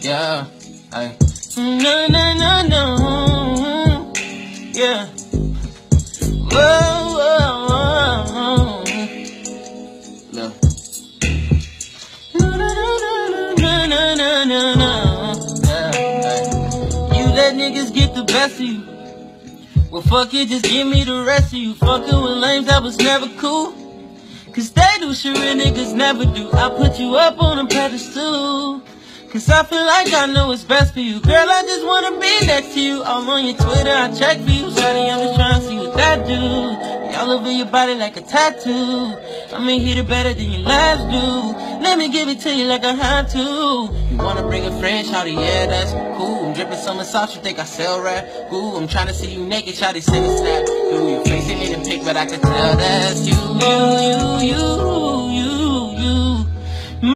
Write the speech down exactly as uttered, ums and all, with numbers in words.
Yeah, I. No, no, no, no. Yeah. Whoa, whoa, whoa. Look. No, no, no, no, no, no, no, no. Yeah, I. You let niggas get the best of you. Well, fuck it, just give me the rest of you. Fucking with lames, that was never cool. Cause they do shit real niggas never do. I put you up on a pedestal. Cause I feel like I know what's best for you. Girl, I just wanna be next to you. All on your Twitter, I check for you. Shawty, I'm just trying to see what that do. All over your body like a tattoo. I'ma hit it better than your last do. Let me give it to you like I had to. You wanna bring a friend, shawty, yeah, that's cool. I'm dripping some sauce, you think I sell rap? Ooh, I'm trying to see you naked, shawty, send a snap. Ooh, your face ain't in the pic, but I can tell that's you, you, you, you.